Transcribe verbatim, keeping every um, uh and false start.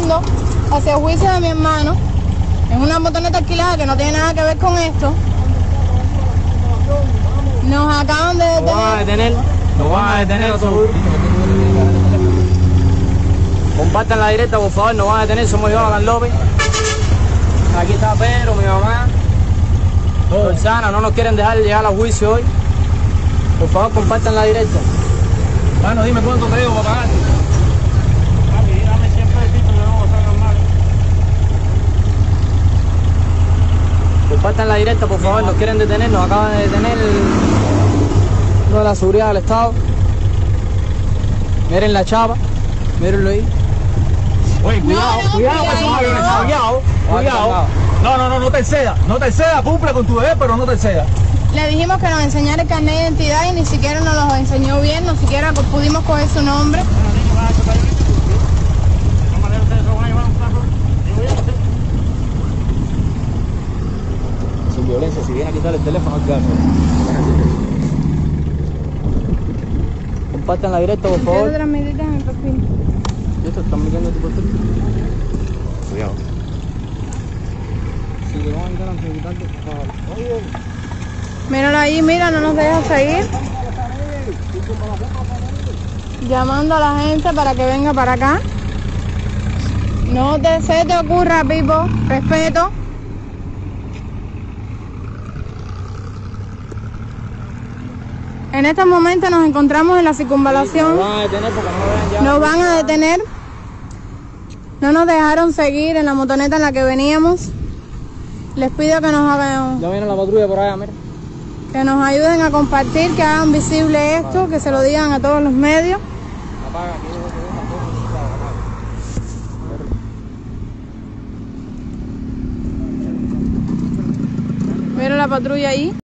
manejando hacia el juicio de mi hermano. Es una motoneta alquilada que no tiene nada que ver con esto. Nos acaban de detener. Nos van a detener. Nos van a detener. Compartan la directa, por favor. Nos van a detener. Somos yo, Alan López. Aquí está Pedro, mi mamá. Roxana, no nos quieren dejar llegar al juicio hoy. Por favor, compartan la directa. Bueno, dime cuánto te digo para pagar. Papi, dame cien pesitos, no vamos a sacar mal. Compartan la directa, por favor. Nos quieren detener. Nos acaban de detener uno de la seguridad del Estado. Miren la chapa. Mírenlo ahí. Oye, cuidado, No, no, cuidado, que son aviones, cuidado. cuidado, cuidado. No, no, no, no te excedas, no te excedas, cumple con tu deber, pero no te excedas. Le dijimos que nos enseñara el carnet de identidad y ni siquiera nos lo enseñó bien, ni siquiera pudimos coger su nombre. Sin violencia, si viene a quitar el teléfono, al caso. Compartan la directa, por Quiero favor. transmitirte en mi perfil. ¿Esto están mirando tu perfil? Cuidado. Si te van a quitar antes de quitarte, por favor. Míralo ahí, mira, no nos deja seguir. Llamando a la gente para que venga para acá. No te, se te ocurra, Pipo, respeto. En estos momentos nos encontramos en la circunvalación. Nos van a detener porque no me vean ya. Nos van a detener. No nos dejaron seguir en la motoneta en la que veníamos. Les pido que nos hagan, Ya viene la patrulla por allá, mira. que nos ayuden a compartir, que hagan visible esto, que se lo digan a todos los medios. Apaga, aquí dejo que dejan todo. Mira la patrulla ahí.